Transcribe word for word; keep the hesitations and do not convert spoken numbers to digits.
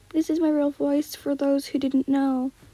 This is my real voice for those who didn't know.